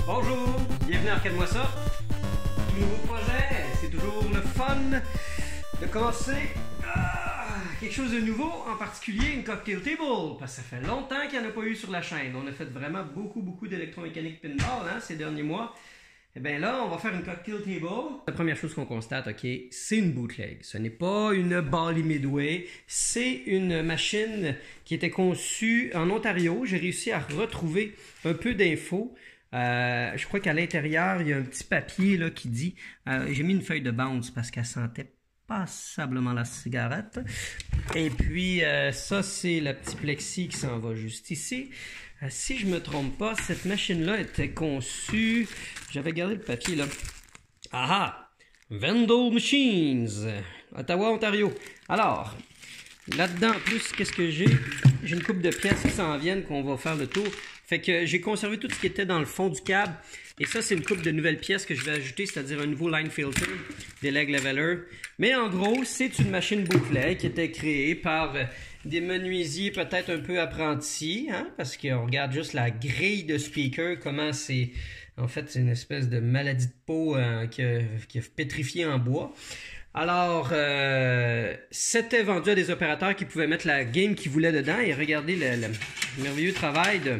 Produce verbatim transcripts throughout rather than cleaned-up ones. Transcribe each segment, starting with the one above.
Bonjour, bienvenue à Arcade-moi ça. Tout nouveau projet, c'est toujours le fun de commencer ah, quelque chose de nouveau, en particulier une cocktail table, parce que ça fait longtemps qu'il n'y en a pas eu sur la chaîne. On a fait vraiment beaucoup, beaucoup d'électromécanique pinball hein, ces derniers mois. Et bien là, on va faire une cocktail table. La première chose qu'on constate, ok, c'est une bootleg. Ce n'est pas une Bally Midway, c'est une machine qui était conçue en Ontario. J'ai réussi à retrouver un peu d'infos. Euh, je crois qu'à l'intérieur, il y a un petit papier là, qui dit... Euh, j'ai mis une feuille de bounce parce qu'elle sentait passablement la cigarette. Et puis, euh, ça, c'est le petit plexi qui s'en va juste ici. Euh, si je me trompe pas, cette machine-là était conçue... J'avais gardé le papier, là. Ah ah! Vendel Machines, Ottawa, Ontario. Alors, là-dedans, en plus, qu'est-ce que j'ai? J'ai une couple de pièces qui s'en viennent, qu'on va faire le tour. Fait que j'ai conservé tout ce qui était dans le fond du câble. Et ça, c'est une couple de nouvelles pièces que je vais ajouter, c'est-à-dire un nouveau line filter, des leg leveler. Mais en gros, c'est une machine bootleg qui était créée par des menuisiers peut-être un peu apprentis, hein, parce qu'on regarde juste la grille de speaker, comment c'est... En fait, c'est une espèce de maladie de peau euh, qui, a, qui a pétrifié en bois. Alors, euh, c'était vendu à des opérateurs qui pouvaient mettre la game qu'ils voulaient dedans. Et regardez le, le merveilleux travail de...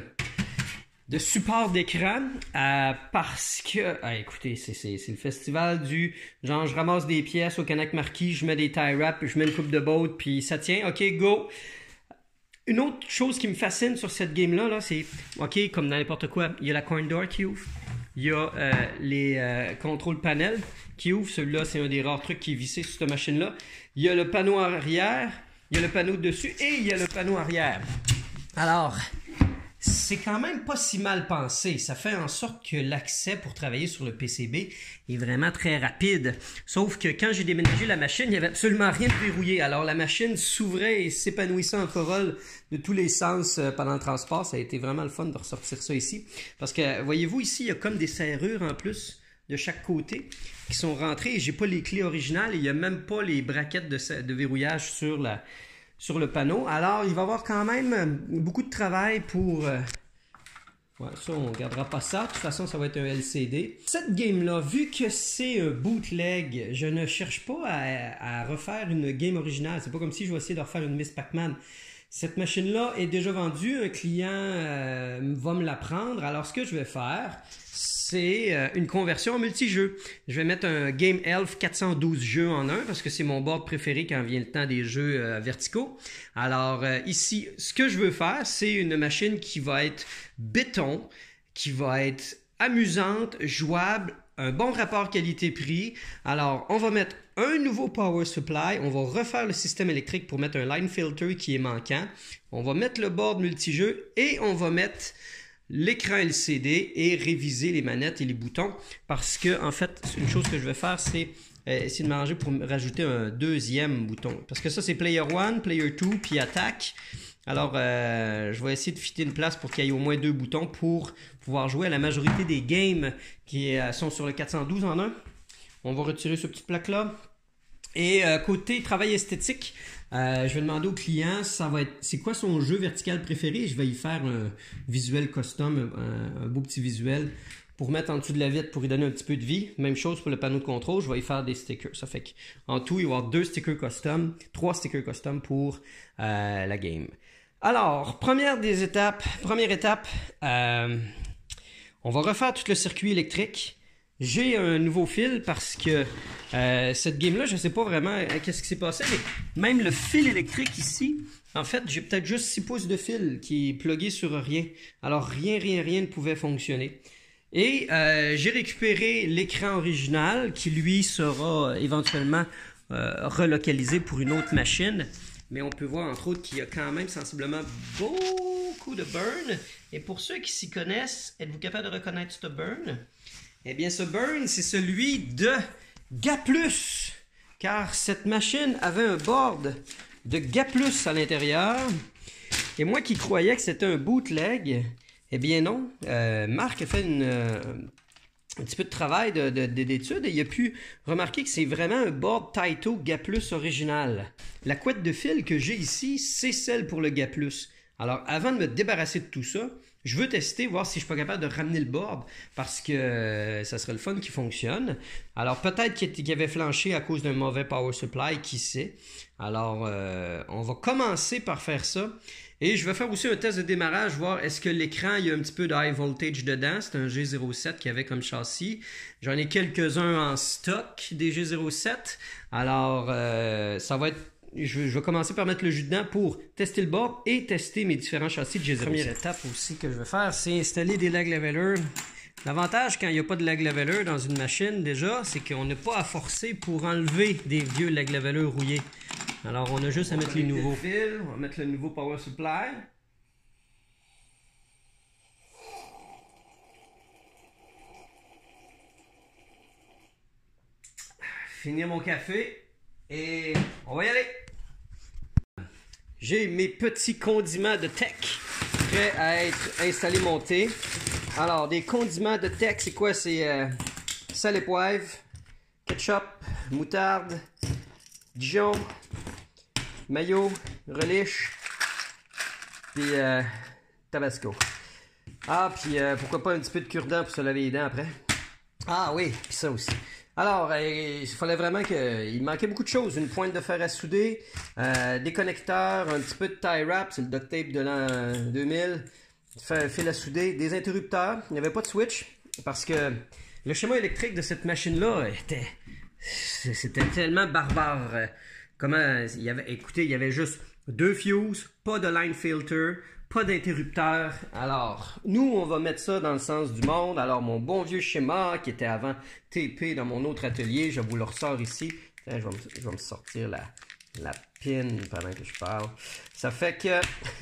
de support d'écran euh, parce que, ah, écoutez, c'est le festival du genre je ramasse des pièces au Canac Marquis, je mets des tie wraps, je mets une coupe de boat, puis ça tient, ok, go. Une autre chose qui me fascine sur cette game-là, -là, c'est, ok, comme dans n'importe quoi, il y a la coin door qui ouvre, il y a euh, les euh, contrôle panel qui ouvrent, celui-là c'est un des rares trucs qui est vissé sur cette machine-là, il y a le panneau arrière, il y a le panneau dessus et il y a le panneau arrière. Alors... c'est quand même pas si mal pensé. Ça fait en sorte que l'accès pour travailler sur le P C B est vraiment très rapide. Sauf que quand j'ai déménagé la machine, il n'y avait absolument rien de verrouillé. Alors la machine s'ouvrait et s'épanouissait en corolle de tous les sens pendant le transport. Ça a été vraiment le fun de ressortir ça ici. Parce que, voyez-vous, ici, il y a comme des serrures en plus de chaque côté qui sont rentrées. Et j'ai pas les clés originales et il n'y a même pas les braquettes de, de verrouillage sur la... sur le panneau. Alors, il va y avoir quand même beaucoup de travail pour... Euh... Ouais, ça, on ne gardera pas ça. De toute façon, ça va être un L C D. Cette game-là, vu que c'est un bootleg, je ne cherche pas à, à refaire une game originale. C'est pas comme si je vais essayer de refaire une Miss Pac-Man. Cette machine-là est déjà vendue. Un client euh, va me la prendre. Alors, ce que je vais faire, c'est euh, une conversion en multijeu. Je vais mettre un Game Elf quatre cent douze jeux en un parce que c'est mon board préféré quand vient le temps des jeux euh, verticaux. Alors, euh, ici, ce que je veux faire, c'est une machine qui va être béton, qui va être amusante, jouable, un bon rapport qualité-prix. Alors, on va mettre un nouveau power supply, on va refaire le système électrique pour mettre un line filter qui est manquant. On va mettre le board multijeu et on va mettre l'écran L C D et réviser les manettes et les boutons parce que, en fait, une chose que je vais faire, c'est euh, essayer de m'arranger pour rajouter un deuxième bouton. Parce que ça, c'est Player un, Player deux, puis Attack. Alors, euh, je vais essayer de fitter une place pour qu'il y ait au moins deux boutons pour pouvoir jouer à la majorité des games qui euh, sont sur le quatre cent douze en un. On va retirer ce petit plaque-là. Et euh, côté travail esthétique, euh, je vais demander au client ça va être c'est quoi son jeu vertical préféré. Je vais y faire un visuel custom, un, un beau petit visuel pour mettre en dessous de la vitre pour y donner un petit peu de vie. Même chose pour le panneau de contrôle, je vais y faire des stickers. Ça fait qu'en tout, il va y avoir deux stickers custom, trois stickers custom pour euh, la game. Alors, première des étapes, première étape, euh, on va refaire tout le circuit électrique. J'ai un nouveau fil parce que euh, cette game-là, je ne sais pas vraiment euh, qu'est-ce qui s'est passé, mais même le fil électrique ici, en fait, j'ai peut-être juste six pouces de fil qui est plugué sur rien. Alors, rien, rien, rien ne pouvait fonctionner. Et euh, j'ai récupéré l'écran original qui, lui, sera éventuellement euh, relocalisé pour une autre machine. Mais on peut voir, entre autres, qu'il y a quand même sensiblement beaucoup de burn. Et pour ceux qui s'y connaissent, êtes-vous capable de reconnaître ce burn? Eh bien, ce burn, c'est celui de Gaplus. Car cette machine avait un board de Gaplus à l'intérieur. Et moi qui croyais que c'était un bootleg, eh bien non. Euh, Marc a fait une, euh, un petit peu de travail d'études de, de, et il a pu remarquer que c'est vraiment un board Taito Gaplus original. La couette de fil que j'ai ici, c'est celle pour le Gaplus. Alors, avant de me débarrasser de tout ça, Je veux tester, voir si je suis pas capable de ramener le board parce que euh, ça serait le fun qui fonctionne. Alors peut-être qu'il qu'il avait flanché à cause d'un mauvais power supply, qui sait. Alors euh, on va commencer par faire ça. Et je vais faire aussi un test de démarrage, voir est-ce que l'écran, il y a un petit peu de high voltage dedans. C'est un G zéro sept qu'il y avait comme châssis. J'en ai quelques-uns en stock des G zéro sept. Alors euh, ça va être... Je, je vais commencer par mettre le jus dedans pour tester le board et tester mes différents châssis de G zéro sept. Première étape aussi que je vais faire, c'est installer des lag levelers. L'avantage quand il n'y a pas de lag leveler dans une machine déjà, c'est qu'on n'a pas à forcer pour enlever des vieux lag levelers rouillés. Alors on a juste à mettre les nouveaux. Fils, on va mettre le nouveau power supply. Finir mon café et on va y aller. J'ai mes petits condiments de tech prêts à être installés, montés. Alors, des condiments de tech, c'est quoi? C'est euh, sel et poivre, ketchup, moutarde, Dijon, mayo, relish, puis euh, tabasco. Ah, puis euh, pourquoi pas un petit peu de cure-dent pour se laver les dents après? Ah oui, puis ça aussi. Alors, euh, il fallait vraiment que... Il manquait beaucoup de choses. Une pointe de fer à souder, euh, des connecteurs, un petit peu de tie wrap, c'est le duct tape de l'an deux mille, fil à souder, des interrupteurs. Il n'y avait pas de switch parce que le schéma électrique de cette machine-là était... C'était tellement barbare. Comment... Il y avait... Écoutez, il y avait juste deux fuses, pas de line filter, pas d'interrupteur. Alors, nous, on va mettre ça dans le sens du monde. Alors, mon bon vieux schéma qui était avant T P dans mon autre atelier, je vous le ressors ici. Tiens, je, vais me, je vais me sortir la, la pin pendant que je parle. Ça fait que...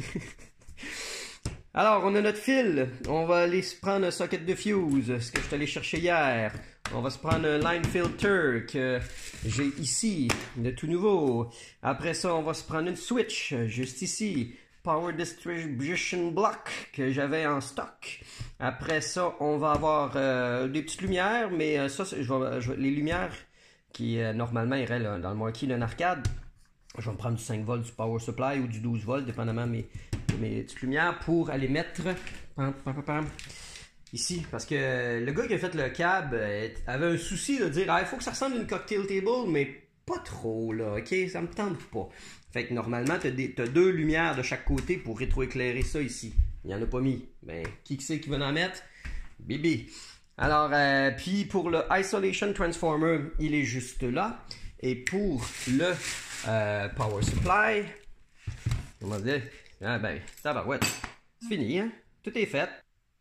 Alors, on a notre fil. On va aller se prendre un socket de fuse, ce que je suis allé chercher hier. On va se prendre un line filter que j'ai ici, de tout nouveau. Après ça, on va se prendre une switch, juste ici. Power Distribution Block que j'avais en stock. Après ça, on va avoir euh, des petites lumières, mais euh, ça, je vais, je vais, les lumières qui euh, normalement iraient là, dans le marquis d'un arcade. Je vais me prendre du cinq volts du power supply ou du douze volts, dépendamment de mes, de mes petites lumières, pour aller mettre pam, pam, pam, ici. Parce que le gars qui a fait le cab euh, avait un souci de dire ah, il faut que ça ressemble à une cocktail table, mais pas trop là, ok? Ça me tente pas. Fait que normalement, tu as, as deux lumières de chaque côté pour rétroéclairer ça ici. Il n'y en a pas mis. Ben, qui que c'est qui va en mettre? Bibi. Alors, euh, puis pour le Isolation Transformer, il est juste là. Et pour le euh, Power Supply, comment dire? Ah ben, tabarouette. C'est fini, hein? Tout est fait.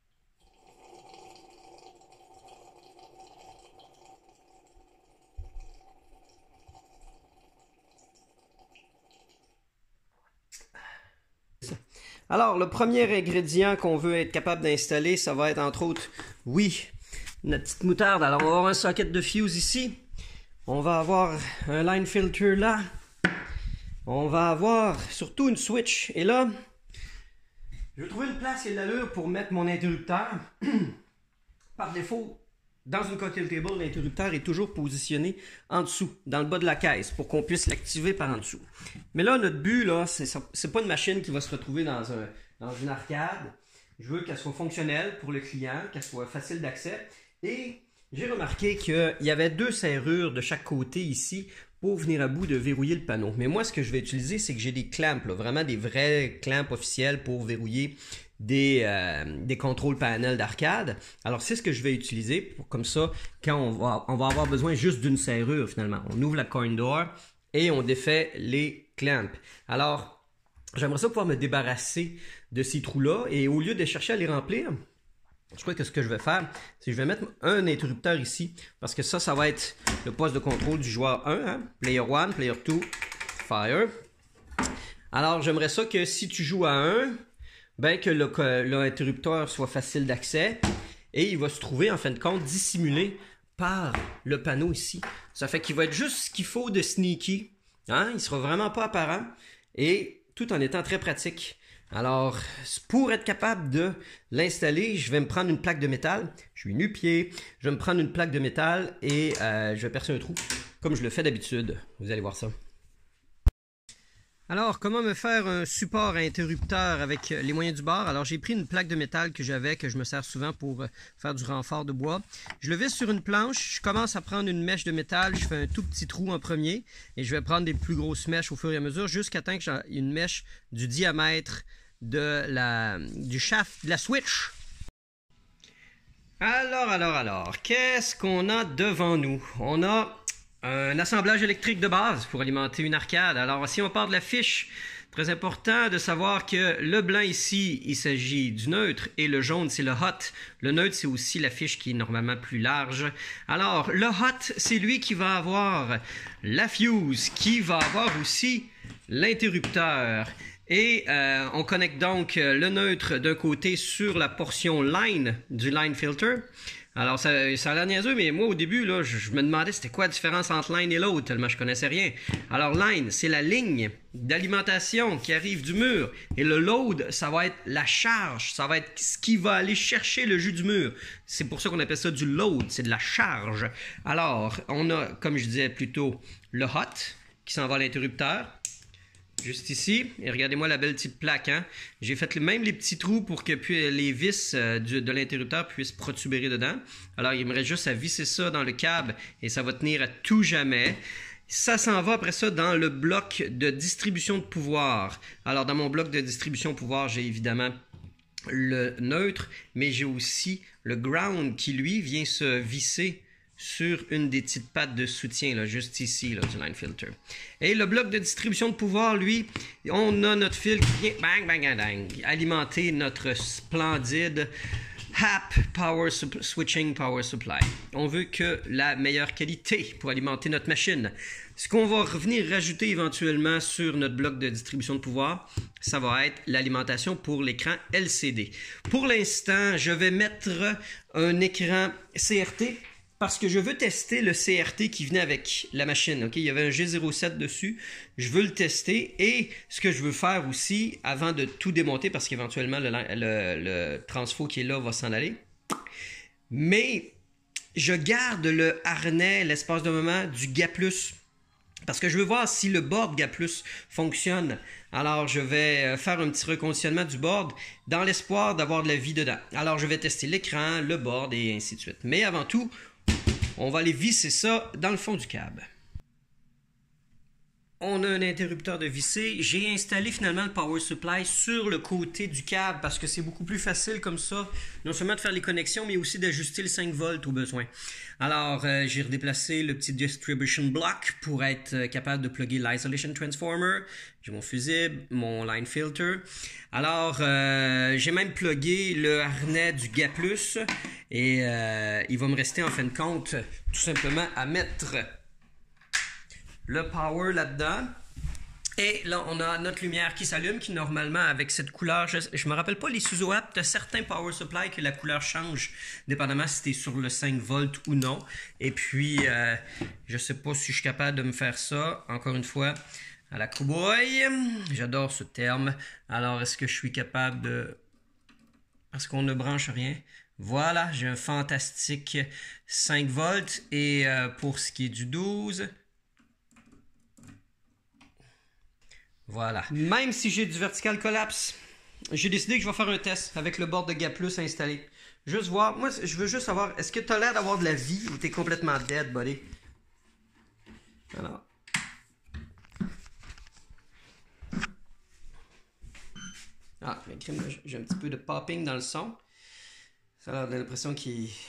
Alors, le premier ingrédient qu'on veut être capable d'installer, ça va être entre autres, oui, notre petite moutarde. Alors, on va avoir un socket de fuse ici. On va avoir un line filter là. On va avoir surtout une switch. Et là, je vais trouver une place et de l'allure pour mettre mon interrupteur. Par défaut, dans une cocktail table, l'interrupteur est toujours positionné en dessous, dans le bas de la caisse, pour qu'on puisse l'activer par en dessous. Mais là, notre but, là, c'est pas une machine qui va se retrouver dans, un, dans une arcade. Je veux qu'elle soit fonctionnelle pour le client, qu'elle soit facile d'accès. Et j'ai remarqué qu'il y avait deux serrures de chaque côté ici pour venir à bout de verrouiller le panneau. Mais moi, ce que je vais utiliser, c'est que j'ai des clamps, là, vraiment des vrais clamps officiels pour verrouiller des, euh, des contrôles panels d'arcade. Alors, c'est ce que je vais utiliser. Pour, comme ça, quand on va, on va avoir besoin juste d'une serrure, finalement. On ouvre la coin door et on défait les clamps. Alors, j'aimerais ça pouvoir me débarrasser de ces trous-là. Et au lieu de chercher à les remplir, je crois que ce que je vais faire, c'est que je vais mettre un interrupteur ici. Parce que ça, ça va être le poste de contrôle du joueur un. Hein? Player un, Player deux, Fire. Alors, j'aimerais ça que si tu joues à un, ben que l'interrupteur soit facile d'accès. Et il va se trouver, en fin de compte, dissimulé par le panneau ici. Ça fait qu'il va être juste ce qu'il faut de sneaky. Hein? Il ne sera vraiment pas apparent. Et tout en étant très pratique. Alors, pour être capable de l'installer, je vais me prendre une plaque de métal. Je suis nu-pied. Je vais me prendre une plaque de métal et euh, je vais percer un trou, comme je le fais d'habitude. Vous allez voir ça. Alors, comment me faire un support à interrupteur avec les moyens du bord? Alors, j'ai pris une plaque de métal que j'avais, que je me sers souvent pour faire du renfort de bois. Je le visse sur une planche, je commence à prendre une mèche de métal, je fais un tout petit trou en premier et je vais prendre des plus grosses mèches au fur et à mesure jusqu'à temps que j'ai une mèche du diamètre de la, du shaft de la switch. Alors, alors, alors, qu'est-ce qu'on a devant nous? On a un assemblage électrique de base pour alimenter une arcade. Alors, si on part de la fiche, très important de savoir que le blanc ici, il s'agit du neutre et le jaune, c'est le hot. Le neutre, c'est aussi la fiche qui est normalement plus large. Alors, le hot, c'est lui qui va avoir la fuse, qui va avoir aussi l'interrupteur. Et euh, on connecte donc le neutre d'un côté sur la portion line du line filter. Alors, ça, ça a l'air niaiseux, mais moi, au début, là, je, je me demandais c'était quoi la différence entre line et l'autre, tellement je connaissais rien. Alors, line, c'est la ligne d'alimentation qui arrive du mur. Et le load, ça va être la charge. Ça va être ce qui va aller chercher le jus du mur. C'est pour ça qu'on appelle ça du load, c'est de la charge. Alors, on a, comme je disais plus tôt, le hot qui s'en va à l'interrupteur. Juste ici, et regardez-moi la belle petite plaque, hein? J'ai fait même les petits trous pour que les vis euh, du, de l'interrupteur puissent protuber dedans. Alors, il me reste juste à visser ça dans le câble et ça va tenir à tout jamais. Ça s'en va après ça dans le bloc de distribution de pouvoir. Alors, dans mon bloc de distribution de pouvoir, j'ai évidemment le neutre, mais j'ai aussi le ground qui, lui, vient se visser sur une des petites pattes de soutien, là, juste ici, là, du line filter. Et le bloc de distribution de pouvoir, lui, on a notre fil qui vient, bang, bang, bang, bang, alimenter notre splendide H A P Power Switching Power Supply. On veut que la meilleure qualité pour alimenter notre machine. Ce qu'on va revenir rajouter éventuellement sur notre bloc de distribution de pouvoir, ça va être l'alimentation pour l'écran L C D. Pour l'instant, je vais mettre un écran C R T, parce que je veux tester le C R T qui venait avec la machine. Okay? Il y avait un G zéro sept dessus. Je veux le tester. Et ce que je veux faire aussi, avant de tout démonter, parce qu'éventuellement le, le, le transfo qui est là va s'en aller. Mais je garde le harnais, l'espace de moment du G A plus. Parce que je veux voir si le board G A plus fonctionne. Alors, je vais faire un petit reconditionnement du board dans l'espoir d'avoir de la vie dedans. Alors, je vais tester l'écran, le board et ainsi de suite. Mais avant tout, on va aller visser ça dans le fond du câble. On a un interrupteur de visser. J'ai installé finalement le power supply sur le côté du câble parce que c'est beaucoup plus facile comme ça, non seulement de faire les connexions, mais aussi d'ajuster le cinq volts au besoin. Alors, euh, j'ai redéplacé le petit distribution block pour être capable de plugger l'isolation transformer. J'ai mon fusible, mon line filter. Alors, euh, j'ai même plugué le harnais du G A plus et euh, il va me rester en fin de compte tout simplement à mettre le power là-dedans. Et là, on a notre lumière qui s'allume, qui normalement, avec cette couleur, je ne me rappelle pas les sous-apps, de certains power supply que la couleur change, dépendamment si tu es sur le cinq volts ou non. Et puis, euh, je ne sais pas si je suis capable de me faire ça, encore une fois, à la cowboy. J'adore ce terme. Alors, est-ce que je suis capable de... Parce qu'on ne branche rien. Voilà, j'ai un fantastique cinq volts. Et euh, pour ce qui est du douze... Voilà. Même si j'ai du vertical collapse, j'ai décidé que je vais faire un test avec le board de G A plus installé. Juste voir. Moi, je veux juste savoir, est-ce que tu as l'air d'avoir de la vie ou tu es complètement dead, buddy? Alors. Ah, j'ai un petit peu de popping dans le son. Ça a l'impression qu'il y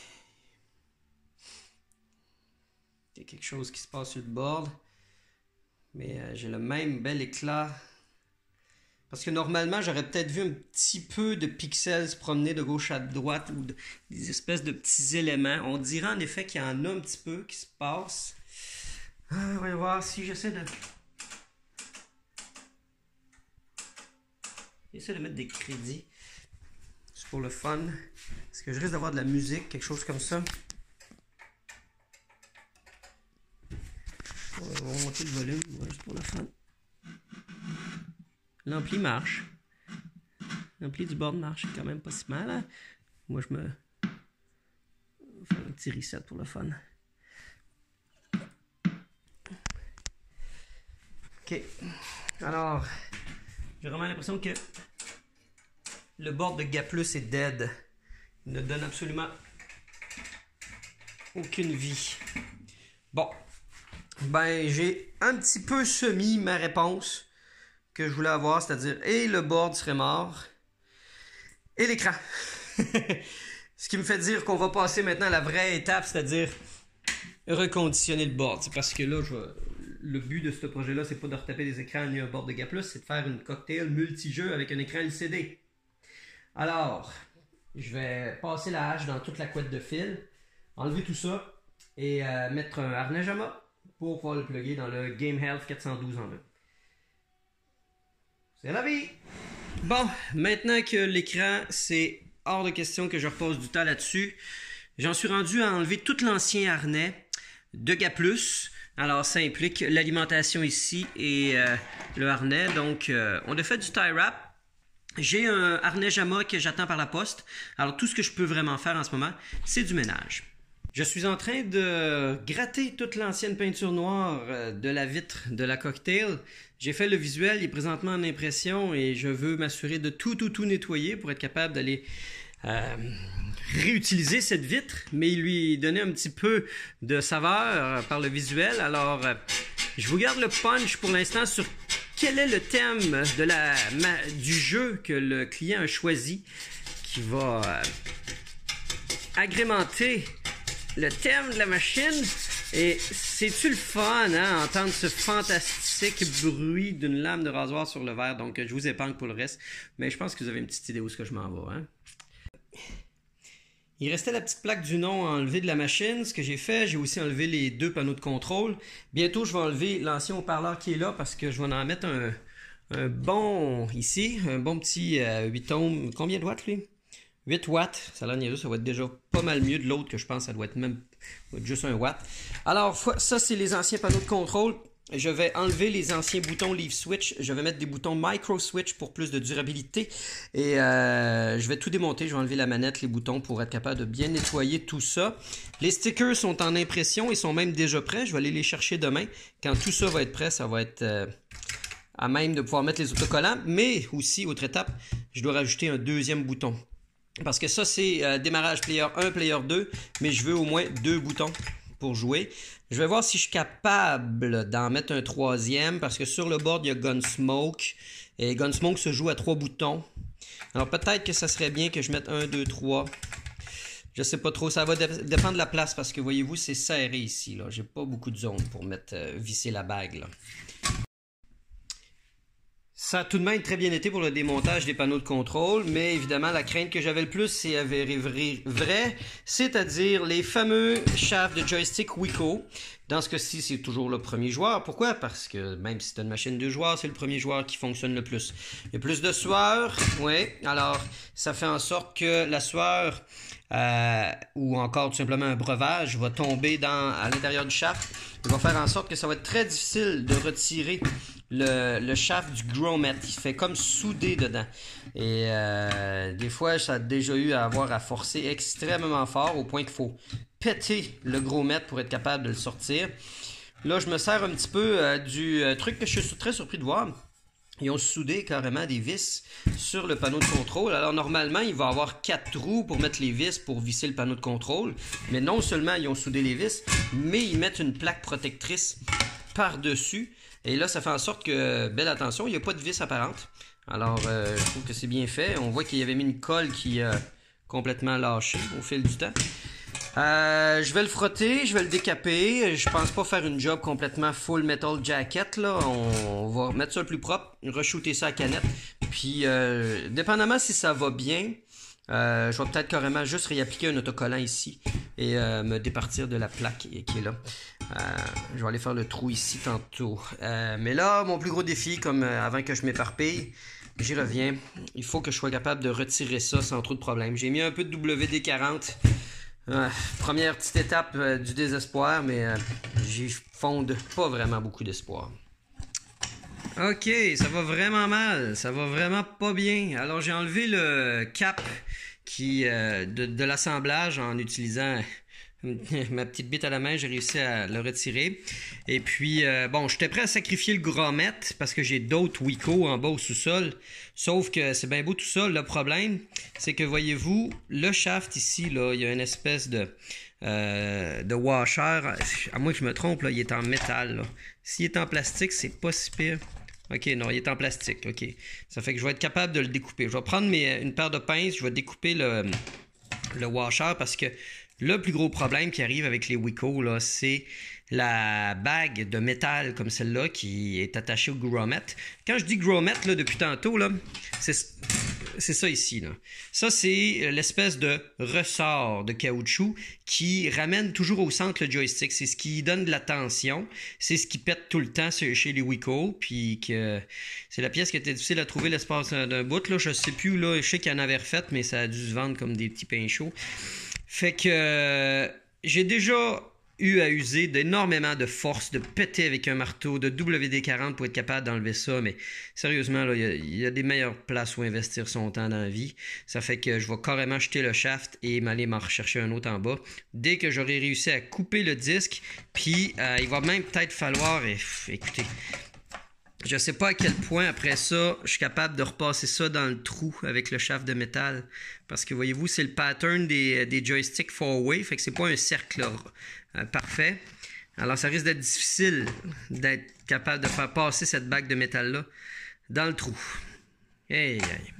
a quelque chose qui se passe sur le board. Mais euh, j'ai le même bel éclat. Parce que normalement, j'aurais peut-être vu un petit peu de pixels se promener de gauche à droite ou de, des espèces de petits éléments. On dirait en effet qu'il y en a un petit peu qui se passe. Ah, on va voir si j'essaie de... J'essaie de mettre des crédits. C'est pour le fun. Est-ce que je risque d'avoir de la musique, quelque chose comme ça? On va monter le volume, juste pour le fun. L'ampli marche. L'ampli du board marche quand même pas si mal. Hein? Moi, je me... Je vais faire un petit reset pour le fun. OK. Alors, j'ai vraiment l'impression que le board de Gap Plus est dead. Il ne donne absolument aucune vie. Bon, ben j'ai un petit peu semi ma réponse que je voulais avoir, c'est-à-dire et le board serait mort et l'écran. Ce qui me fait dire qu'on va passer maintenant à la vraie étape, c'est-à-dire reconditionner le board. C'est parce que là, je vais... le but de ce projet-là, c'est pas de retaper des écrans ni un board de Gap Plus, c'est de faire une cocktail multi-jeu avec un écran L C D. Alors, je vais passer la hache dans toute la couette de fil, enlever tout ça et euh, mettre un harnais JAMA pour pouvoir le plugger dans le Game Health quatre cent douze en un. C'est la vie! Bon, maintenant que l'écran, c'est hors de question que je repose du temps là-dessus, j'en suis rendu à enlever tout l'ancien harnais de Gap Plus. Alors, ça implique l'alimentation ici et euh, le harnais. Donc, euh, on a fait du tie wrap. J'ai un harnais JAMA que j'attends par la poste. Alors, tout ce que je peux vraiment faire en ce moment, c'est du ménage. Je suis en train de gratter toute l'ancienne peinture noire de la vitre de la cocktail. J'ai fait le visuel, il est présentement en impression et je veux m'assurer de tout, tout, tout nettoyer pour être capable d'aller euh, réutiliser cette vitre, mais lui donner un petit peu de saveur par le visuel. Alors, euh, je vous garde le punch pour l'instant sur quel est le thème de la, ma, du jeu que le client a choisi qui va euh, agrémenter le thème de la machine. Et c'est-tu le fun, hein, entendre ce fantastique bruit d'une lame de rasoir sur le verre. Donc, je vous épargne pour le reste. Mais je pense que vous avez une petite idée où est-ce que je m'en vais, hein. Il restait la petite plaque du nom à enlever de la machine. Ce que j'ai fait, j'ai aussi enlevé les deux panneaux de contrôle. Bientôt, je vais enlever l'ancien haut-parleur qui est là parce que je vais en mettre un, un bon, ici, un bon petit euh, huit ohms. Combien de watts, lui? huit watts. Ça, là, ça va être déjà pas mal mieux de l'autre que je pense. Ça doit être même doit être juste un watt. Alors, ça, c'est les anciens panneaux de contrôle. Je vais enlever les anciens boutons Leaf Switch. Je vais mettre des boutons Micro Switch pour plus de durabilité. Et euh, je vais tout démonter. Je vais enlever la manette, les boutons pour être capable de bien nettoyer tout ça. Les stickers sont en impression. Ils sont même déjà prêts. Je vais aller les chercher demain. Quand tout ça va être prêt, ça va être euh, à même de pouvoir mettre les autocollants. Mais aussi, autre étape, je dois rajouter un deuxième bouton. Parce que ça, c'est euh, démarrage player un, player deux. Mais je veux au moins deux boutons pour jouer. Je vais voir si je suis capable d'en mettre un troisième parce que sur le board, il y a Gunsmoke et Gunsmoke se joue à trois boutons. Alors peut-être que ça serait bien que je mette un, deux, trois. Je sais pas trop, ça va dé dépendre de la place parce que voyez-vous, c'est serré ici là. J'ai pas beaucoup de zone pour mettre euh, visser la bague là. Ça a tout de même très bien été pour le démontage des panneaux de contrôle, mais évidemment, la crainte que j'avais le plus, c'est avéré vrai, c'est-à-dire les fameux shafts de joystick Wico. Dans ce cas-ci, c'est toujours le premier joueur. Pourquoi? Parce que même si c'est une machine de joueurs, c'est le premier joueur qui fonctionne le plus. Il y a plus de sueur, oui. Alors, ça fait en sorte que la sueur, euh, ou encore tout simplement un breuvage, va tomber dans, à l'intérieur du shaft. Il va faire en sorte que ça va être très difficile de retirer le, le shaft du grommet. Il fait comme soudé dedans. Et euh, des fois, ça a déjà eu à avoir à forcer extrêmement fort au point qu'il faut péter le grommet pour être capable de le sortir. Là, je me sers un petit peu euh, du euh, truc que je suis très surpris de voir. Ils ont soudé carrément des vis sur le panneau de contrôle. Alors normalement, il va y avoir quatre trous pour mettre les vis pour visser le panneau de contrôle. Mais non seulement ils ont soudé les vis, mais ils mettent une plaque protectrice par-dessus. Et là, ça fait en sorte que, belle attention, il n'y a pas de vis apparente. Alors, euh, je trouve que c'est bien fait. On voit qu'il y avait mis une colle qui a complètement lâché au fil du temps. Euh, je vais le frotter, je vais le décaper. Je pense pas faire une job complètement full metal jacket là. On, on va mettre ça le plus propre, re-shooter ça à canette. Puis, euh, dépendamment si ça va bien, euh, je vais peut-être carrément juste réappliquer un autocollant ici et euh, me départir de la plaque qui est là. Euh, je vais aller faire le trou ici tantôt. Euh, mais là, mon plus gros défi, comme euh, avant que je m'éparpille, j'y reviens. Il faut que je sois capable de retirer ça sans trop de problèmes. J'ai mis un peu de W D quarante. Euh, première petite étape euh, du désespoir, mais euh, j'y fonde pas vraiment beaucoup d'espoir. Ok, ça va vraiment mal, ça va vraiment pas bien. Alors j'ai enlevé le cap qui euh, de, de l'assemblage en utilisant ma petite bite à la main, j'ai réussi à le retirer. Et puis, euh, bon, j'étais prêt à sacrifier le grommet parce que j'ai d'autres Wico en bas au sous-sol. Sauf que c'est bien beau tout ça. Le problème, c'est que, voyez-vous, le shaft ici, là, il y a une espèce de, euh, de washer. À moins que je me trompe, là, il est en métal. S'il est en plastique, c'est pas si pire. OK, non, il est en plastique. OK. Ça fait que je vais être capable de le découper. Je vais prendre mes, une paire de pinces, je vais découper le, le washer parce que le plus gros problème qui arrive avec les Wico, là, c'est la bague de métal comme celle-là qui est attachée au grommet. Quand je dis grommet, là, depuis tantôt, là, c'est, c'est ça ici. Là. Ça, c'est l'espèce de ressort de caoutchouc qui ramène toujours au centre le joystick. C'est ce qui donne de la tension. C'est ce qui pète tout le temps chez les Wico. Puis que c'est la pièce qui était difficile à trouver l'espace d'un bout. Là. Je ne sais plus, là, je sais qu'il y en avait refait, mais ça a dû se vendre comme des petits pains chauds. Fait que euh, j'ai déjà eu à user d'énormément de force, de péter avec un marteau, de W D quarante pour être capable d'enlever ça, mais sérieusement, il y, y a des meilleures places où investir son temps dans la vie. Ça fait que je vais carrément jeter le shaft et m'aller m'en rechercher un autre en bas. Dès que j'aurai réussi à couper le disque, puis euh, il va même peut-être falloir, et, pff, écoutez, je sais pas à quel point après ça, je suis capable de repasser ça dans le trou avec le shaft de métal. Parce que voyez-vous, c'est le pattern des, des joysticks four-way, fait que c'est pas un cercle euh, parfait. Alors ça risque d'être difficile d'être capable de faire passer cette bague de métal-là dans le trou. Hey, hey.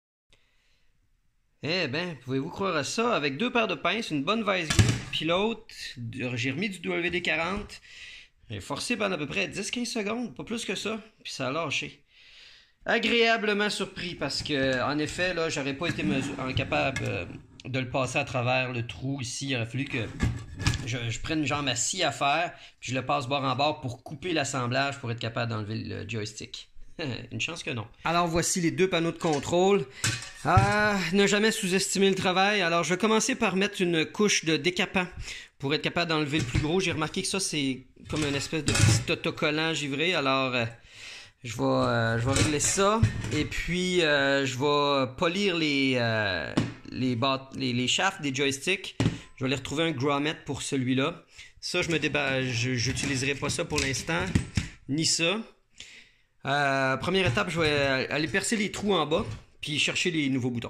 Eh bien, pouvez-vous croire à ça? Avec deux paires de pinces, une bonne vice grip, puis l'autre, j'ai remis du W D quarante. J'ai forcé pendant à peu près dix à quinze secondes, pas plus que ça, puis ça a lâché. Agréablement surpris parce que, en effet, là, j'aurais pas été capable euh, de le passer à travers le trou ici. Il aurait fallu que je, je prenne une jambe à scie à faire, puis je le passe bord en bord pour couper l'assemblage pour être capable d'enlever le joystick. Une chance que non. Alors voici les deux panneaux de contrôle. Ah, ne jamais sous-estimer le travail. Alors je vais commencer par mettre une couche de décapant pour être capable d'enlever le plus gros. J'ai remarqué que ça c'est comme une espèce de petit autocollant givré. Alors euh, je, vais, euh, je vais régler ça. Et puis euh, je vais polir les, euh, les, les, les shafts des joysticks. Je vais aller retrouver un grommet pour celui-là. Ça je me débat, je n'utiliserai pas ça pour l'instant. Ni ça. Euh, première étape, je vais aller percer les trous en bas, puis chercher les nouveaux boutons.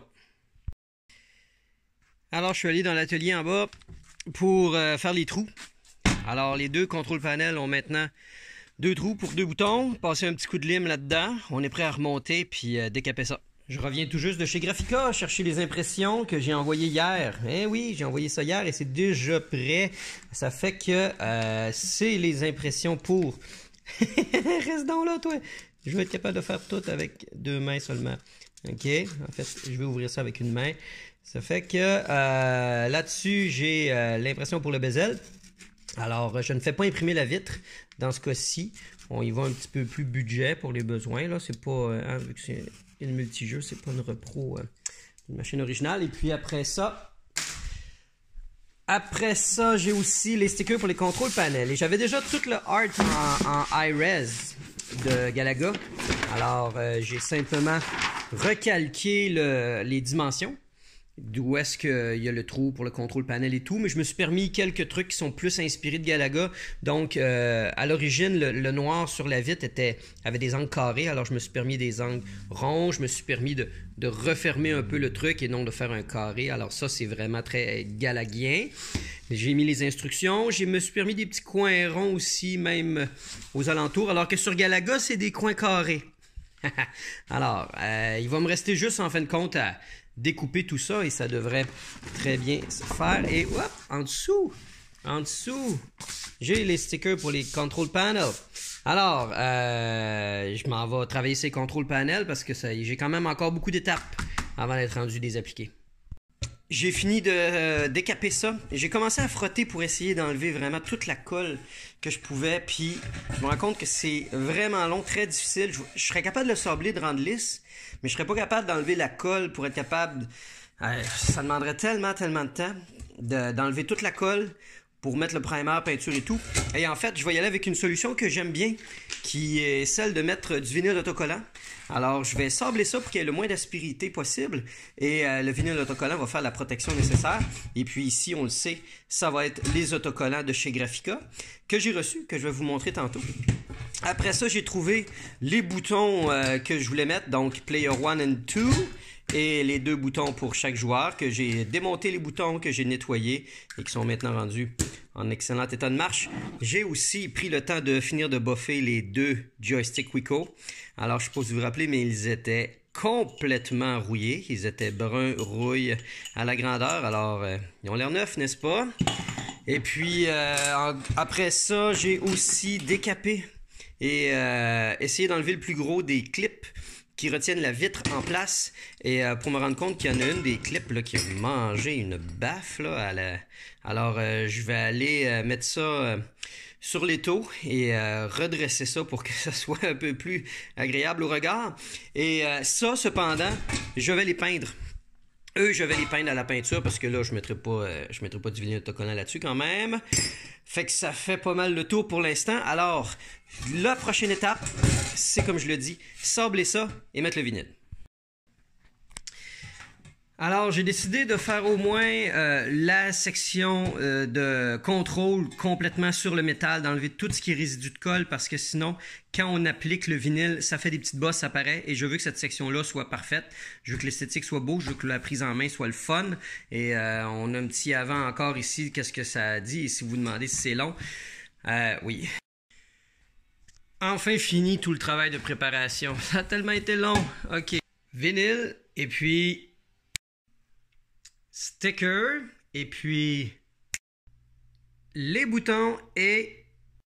Alors, je suis allé dans l'atelier en bas pour euh, faire les trous. Alors, les deux contrôle panel ont maintenant deux trous pour deux boutons. Passer un petit coup de lime là-dedans. On est prêt à remonter, puis euh, décaper ça. Je reviens tout juste de chez Graphica chercher les impressions que j'ai envoyées hier. Eh oui, j'ai envoyé ça hier et c'est déjà prêt. Ça fait que euh, c'est les impressions pour... Reste donc là, toi. Je vais être capable de faire tout avec deux mains seulement. OK. En fait, je vais ouvrir ça avec une main. Ça fait que euh, là-dessus, j'ai euh, l'impression pour le bezel. Alors, je ne fais pas imprimer la vitre dans ce cas-ci. On y va un petit peu plus budget pour les besoins. Là, c'est pas, euh, hein, vu que c'est une multijeu, c'est pas une repro, euh, une machine originale. Et puis après ça... Après ça, j'ai aussi les stickers pour les contrôles panel. Et j'avais déjà tout le art en, en high-res de Galaga. Alors, euh, j'ai simplement recalqué le, les dimensions. D'où est-ce qu'il y a le trou pour le contrôle panel et tout. Mais je me suis permis quelques trucs qui sont plus inspirés de Galaga. Donc, euh, à l'origine, le, le noir sur la vitre était, avait des angles carrés. Alors, je me suis permis des angles ronds. Je me suis permis de, de refermer un peu le truc et non de faire un carré. Alors, ça, c'est vraiment très galagien. J'ai mis les instructions. Je me suis permis des petits coins ronds aussi, même aux alentours. Alors que sur Galaga, c'est des coins carrés. Alors, euh, il va me rester juste, en fin de compte, à découper tout ça et ça devrait très bien se faire. Et hop, en dessous, en dessous, j'ai les stickers pour les control panels. Alors, euh, je m'en vais travailler ces control panels parce que j'ai quand même encore beaucoup d'étapes avant d'être rendu des appliqués. J'ai fini de euh, décaper ça. J'ai commencé à frotter pour essayer d'enlever vraiment toute la colle que je pouvais. Puis, je me rends compte que c'est vraiment long, très difficile. Je, je serais capable de le sabler, de rendre lisse, mais je serais pas capable d'enlever la colle pour être capable... Euh, ça demanderait tellement, tellement de temps de, d'enlever toute la colle pour mettre le primer, peinture et tout. Et en fait, je vais y aller avec une solution que j'aime bien, qui est celle de mettre du vinyle autocollant. Alors, je vais sabler ça pour qu'il y ait le moins d'aspérité possible. Et euh, le vinyle autocollant va faire la protection nécessaire. Et puis ici, on le sait, ça va être les autocollants de chez Graphica que j'ai reçus, que je vais vous montrer tantôt. Après ça, j'ai trouvé les boutons euh, que je voulais mettre, donc Player one and two. Et les deux boutons pour chaque joueur, que j'ai démonté les boutons, que j'ai nettoyés et qui sont maintenant rendus en excellent état de marche. J'ai aussi pris le temps de finir de boffer les deux joysticks Wico. Alors, je ne sais pas si vous vous rappelez, mais ils étaient complètement rouillés. Ils étaient bruns, rouille à la grandeur. Alors, euh, ils ont l'air neufs, n'est-ce pas? Et puis, euh, en, après ça, j'ai aussi décapé et euh, essayé d'enlever le plus gros des clips qui retiennent la vitre en place. Et euh, pour me rendre compte qu'il y en a une des clips là, qui a mangé une baffe. Là, à la... Alors, euh, je vais aller euh, mettre ça euh, sur l'étau et euh, redresser ça pour que ça soit un peu plus agréable au regard. Et euh, ça, cependant, je vais les peindre. Eux, je vais les peindre à la peinture parce que là, je ne mettrai pas, euh, je mettrai pas du vinyle autocollant là-dessus quand même. Fait que ça fait pas mal le tour pour l'instant. Alors, la prochaine étape, c'est comme je le dis, sabler ça et mettre le vinyle. Alors, j'ai décidé de faire au moins euh, la section euh, de contrôle complètement sur le métal, d'enlever tout ce qui est résidu de colle parce que sinon, quand on applique le vinyle, ça fait des petites bosses, ça paraît. Et je veux que cette section-là soit parfaite. Je veux que l'esthétique soit beau, je veux que la prise en main soit le fun. Et euh, on a un petit avant encore ici, qu'est-ce que ça dit. Et si vous vous demandez si c'est long, euh, oui. Enfin fini tout le travail de préparation. Ça a tellement été long. OK. Vinyle, et puis sticker, et puis les boutons et,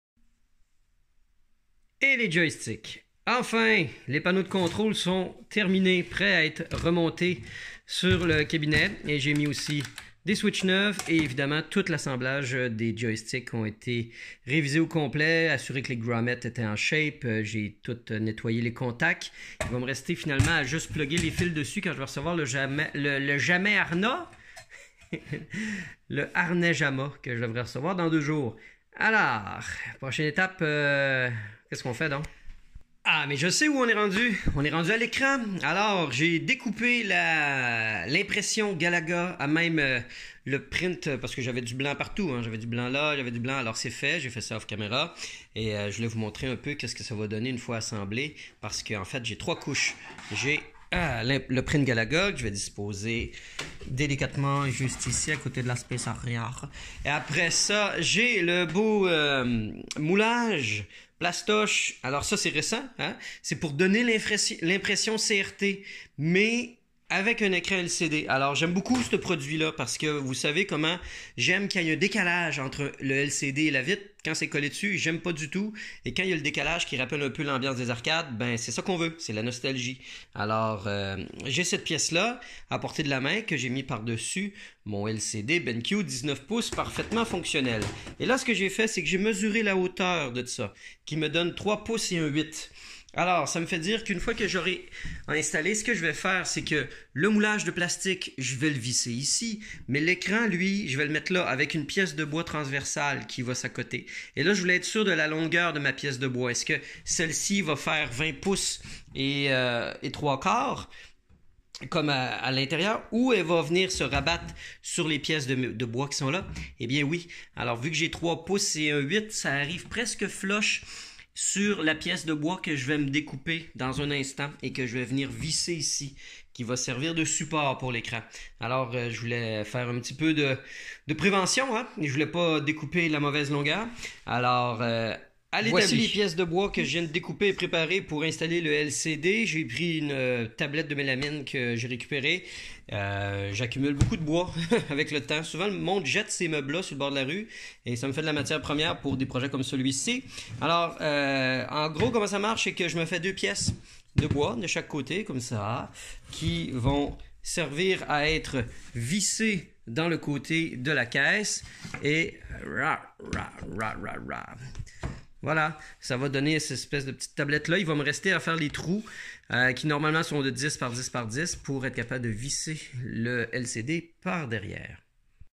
et les joysticks. Enfin, les panneaux de contrôle sont terminés, prêts à être remontés sur le cabinet. Et j'ai mis aussi des switches neufs et évidemment tout l'assemblage des joysticks ont été révisés au complet, assuré que les grommets étaient en shape, j'ai tout nettoyé les contacts. Il va me rester finalement à juste plugger les fils dessus quand je vais recevoir le jamais, le, le jamais harnais, le harnais Jama que je devrais recevoir dans deux jours. Alors, prochaine étape, euh, qu'est-ce qu'on fait donc? Ah, mais je sais où on est rendu. On est rendu à l'écran. Alors, j'ai découpé la l'impression Galaga à même euh, le print parce que j'avais du blanc partout. Hein. J'avais du blanc là, j'avais du blanc. Alors, c'est fait. J'ai fait ça off caméra. Et euh, je voulais vous montrer un peu qu'est-ce que ça va donner une fois assemblé. Parce qu'en fait, j'ai trois couches. J'ai ah, le print Galaga que je vais disposer délicatement juste ici à côté de la space arrière. Et après ça, j'ai le beau euh, moulage plastoche. Alors ça, c'est récent. Hein? C'est pour donner l'impression C R T, mais avec un écran L C D. Alors, j'aime beaucoup ce produit-là parce que vous savez comment j'aime qu'il y ait un décalage entre le L C D et la vitre. Quand c'est collé dessus, j'aime pas du tout. Et quand il y a le décalage qui rappelle un peu l'ambiance des arcades, ben c'est ça qu'on veut, c'est la nostalgie. Alors, euh, j'ai cette pièce-là à portée de la main que j'ai mis par-dessus mon L C D BenQ dix-neuf pouces parfaitement fonctionnel. Et là, ce que j'ai fait, c'est que j'ai mesuré la hauteur de ça, qui me donne trois pouces et un huit. Alors, ça me fait dire qu'une fois que j'aurai installé, ce que je vais faire, c'est que le moulage de plastique, je vais le visser ici, mais l'écran, lui, je vais le mettre là avec une pièce de bois transversale qui va s'accoter. Et là, je voulais être sûr de la longueur de ma pièce de bois. Est-ce que celle-ci va faire vingt pouces et, euh, et trois quarts? Comme à, à l'intérieur, ou elle va venir se rabattre sur les pièces de, de bois qui sont là? Eh bien oui. Alors, vu que j'ai trois pouces et un huit, ça arrive presque flush sur la pièce de bois que je vais me découper dans un instant et que je vais venir visser ici, qui va servir de support pour l'écran. Alors, euh, je voulais faire un petit peu de, de prévention, hein? Je voulais pas découper la mauvaise longueur. Alors, euh, Allez, voici les pièces de bois que je viens de découper et préparer pour installer le L C D. J'ai pris une euh, tablette de mélamine que j'ai récupérée. Euh, J'accumule beaucoup de bois avec le temps. Souvent, le monde jette ces meubles-là sur le bord de la rue et ça me fait de la matière première pour des projets comme celui-ci. Alors, euh, en gros, comment ça marche, c'est que je me fais deux pièces de bois de chaque côté, comme ça, qui vont servir à être vissées dans le côté de la caisse et ra, ra, ra, ra, ra. Voilà, ça va donner cette espèce de petite tablette-là. Il va me rester à faire les trous euh, qui normalement sont de dix par dix par dix pour être capable de visser le L C D par derrière.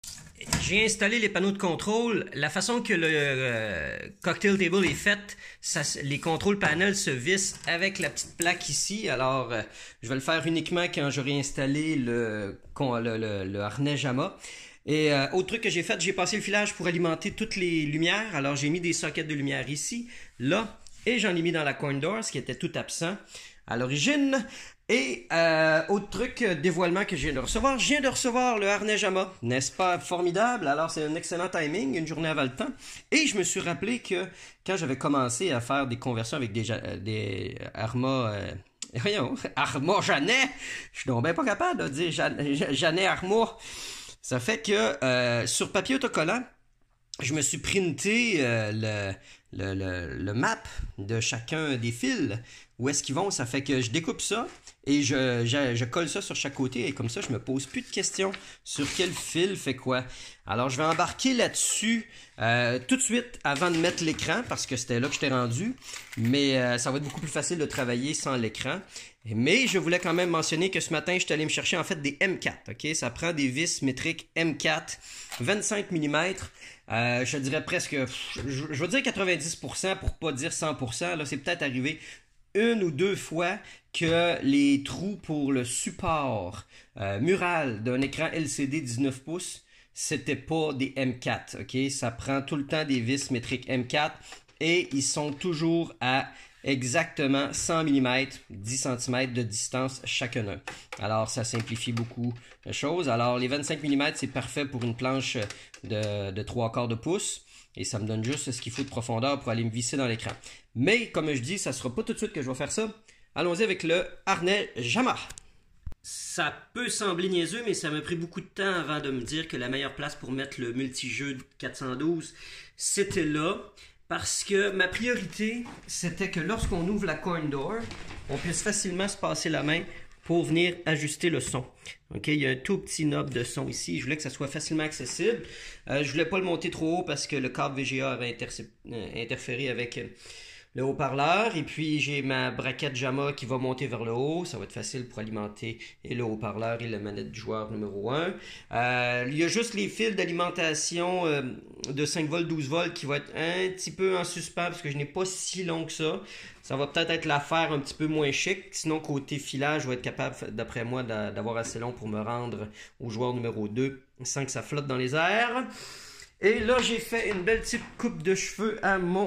j'ai installé les panneaux de contrôle. La façon que le euh, cocktail table est fait, ça, les contrôle panels se vissent avec la petite plaque ici. Alors, euh, je vais le faire uniquement quand j'aurai installé le, le, le, le harnais JAMA. Et euh, autre truc que j'ai fait, j'ai passé le filage pour alimenter toutes les lumières. Alors, j'ai mis des sockets de lumière ici, là, et j'en ai mis dans la coin door, ce qui était tout absent à l'origine. Et euh, autre truc, euh, dévoilement que je viens de recevoir, je viens de recevoir le harnais JAMA, n'est-ce pas formidable? Alors c'est un excellent timing, une journée avant le temps. Et je me suis rappelé que quand j'avais commencé à faire des conversions avec des, des Arma, euh, voyons, Arma Janet, je suis donc bien pas capable de dire Janet Arma. Ça fait que euh, sur papier autocollant, je me suis printé euh, le, le, le, le map de chacun des fils, où est-ce qu'ils vont. Ça fait que je découpe ça et je, je, je colle ça sur chaque côté et comme ça, je me pose plus de questions sur quel fil fait quoi. Alors, je vais embarquer là-dessus euh, tout de suite avant de mettre l'écran parce que c'était là que j'étais rendu. Mais euh, ça va être beaucoup plus facile de travailler sans l'écran. Mais je voulais quand même mentionner que ce matin, je suis allé me chercher en fait des M quatre. Ok, ça prend des vis métriques M quatre, vingt-cinq millimètres. Euh, je dirais presque, je, je veux dire quatre-vingt-dix pour cent pour pas dire cent pour cent. Là, c'est peut-être arrivé une ou deux fois que les trous pour le support euh, mural d'un écran L C D dix-neuf pouces, c'était pas des M quatre. Ok, ça prend tout le temps des vis métriques M quatre et ils sont toujours à exactement cent millimètres, dix centimètres de distance chacun. Alors, ça simplifie beaucoup les choses. Alors, les vingt-cinq millimètres, c'est parfait pour une planche de, de trois quarts de pouce. Et ça me donne juste ce qu'il faut de profondeur pour aller me visser dans l'écran. Mais, comme je dis, ça ne sera pas tout de suite que je vais faire ça. Allons-y avec le harnais JAMA. Ça peut sembler niaiseux, mais ça m'a pris beaucoup de temps avant de me dire que la meilleure place pour mettre le multijeu quatre cent douze, c'était là. Parce que ma priorité, c'était que lorsqu'on ouvre la coin door, on puisse facilement se passer la main pour venir ajuster le son. Ok, il y a un tout petit knob de son ici. Je voulais que ça soit facilement accessible. Euh, je voulais pas le monter trop haut parce que le câble V G A avait euh, interféré avec euh, le haut-parleur. Et puis, j'ai ma braquette JAMA qui va monter vers le haut. Ça va être facile pour alimenter et le haut-parleur et la manette du joueur numéro un. Euh, il y a juste les fils d'alimentation euh, de cinq volts, douze volts qui vont être un petit peu en suspens parce que je n'ai pas si long que ça. Ça va peut-être être l'affaire un petit peu moins chic. Sinon, côté filage, je vais être capable, d'après moi, d'avoir assez long pour me rendre au joueur numéro deux sans que ça flotte dans les airs. Et là, j'ai fait une belle petite coupe de cheveux à mon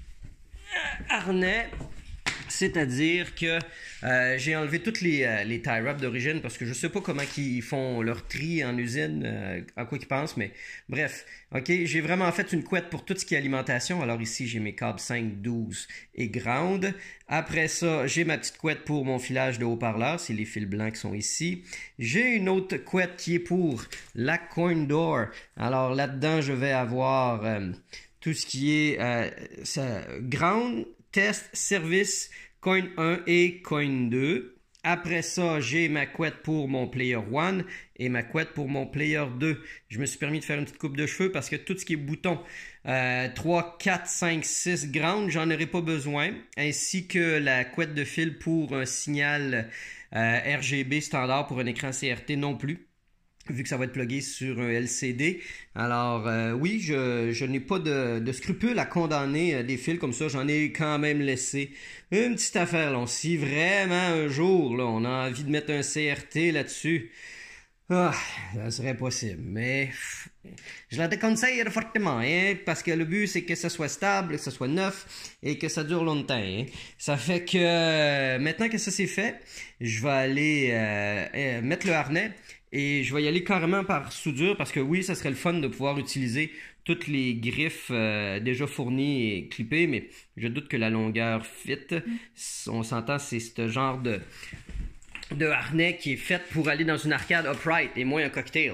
harnais, c'est-à-dire que euh, j'ai enlevé toutes les, euh, les tie wraps d'origine parce que je sais pas comment ils font leur tri en usine, euh, à quoi ils pensent, mais bref, ok, j'ai vraiment fait une couette pour tout ce qui est alimentation. Alors ici j'ai mes câbles cinq, douze et ground. Après ça, j'ai ma petite couette pour mon filage de haut-parleur, c'est les fils blancs qui sont ici. J'ai une autre couette qui est pour la coin door. Alors là-dedans, je vais avoir euh, tout ce qui est euh, ça, ground, test, service, coin un et coin deux. Après ça, j'ai ma couette pour mon player un et ma couette pour mon player deux. Je me suis permis de faire une petite coupe de cheveux parce que tout ce qui est bouton euh, trois, quatre, cinq, six ground, j'en aurai pas besoin. Ainsi que la couette de fil pour un signal euh, R G B standard pour un écran C R T non plus, vu que ça va être plugué sur un L C D. Alors euh, oui, je, je n'ai pas de, de scrupules à condamner euh, des fils comme ça. J'en ai quand même laissé une petite affaire. Là. Si vraiment un jour là, on a envie de mettre un C R T là-dessus, ah, ça serait possible. Mais pff, je la déconseille fortement, hein, parce que le but c'est que ça soit stable, que ça soit neuf et que ça dure longtemps. Hein. Ça fait que euh, maintenant que ça c'est fait, je vais aller euh, euh, mettre le harnais. Et je vais y aller carrément par soudure parce que oui, ça serait le fun de pouvoir utiliser toutes les griffes euh, déjà fournies et clippées, mais je doute que la longueur fit. On s'entend, c'est ce genre de, de harnais qui est fait pour aller dans une arcade upright et moins un cocktail.